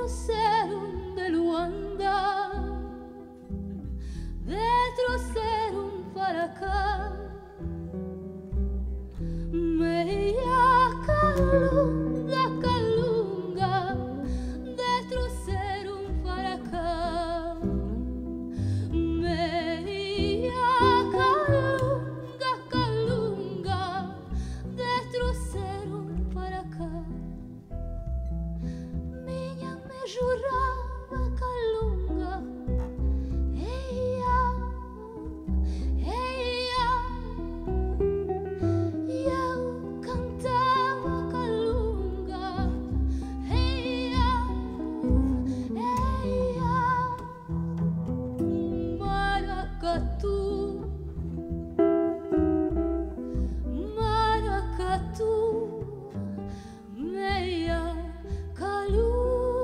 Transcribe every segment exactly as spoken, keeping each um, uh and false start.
Serum de Luanda, dentro Serum para cá, meia calunga, calunga, dentro Serum para cá, meia calunga, calunga, dentro Serum para cá. Jurava calunga, eia, eia, e eu cantava calunga, eia, eia, maracatu, maracatu, meia calunga.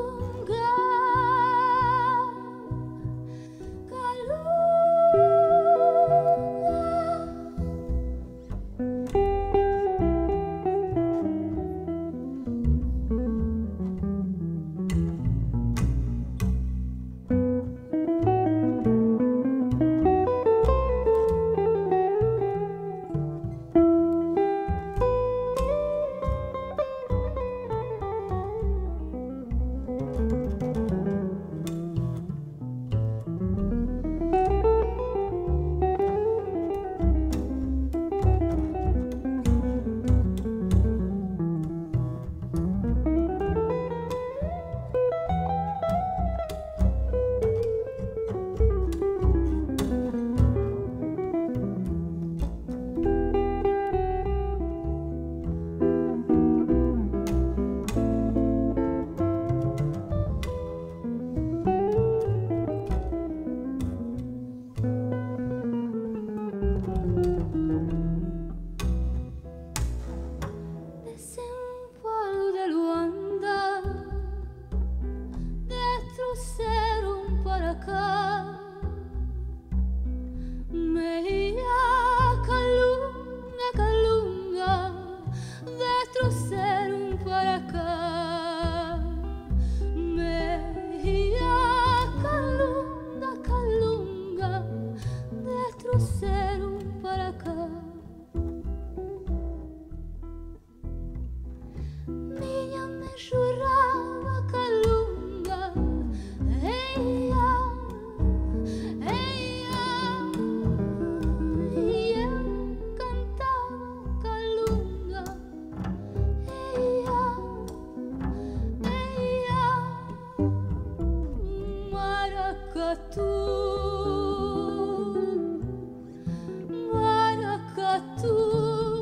Serum para cá, meia calunga, calunga, dentro Serum para cá, meia calunga, calunga, dentro Serum para cá. Minha me jurava calunga, eia, eia, e eu cantava calunga, eia, eia, maracatu, maracatu.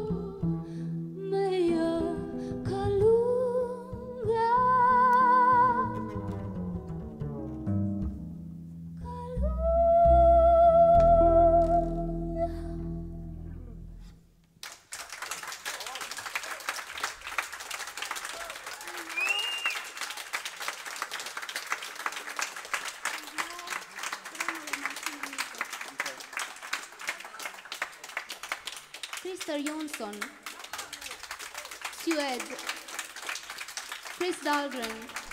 Christer Jonsson, Suede, Chris Dahlgren.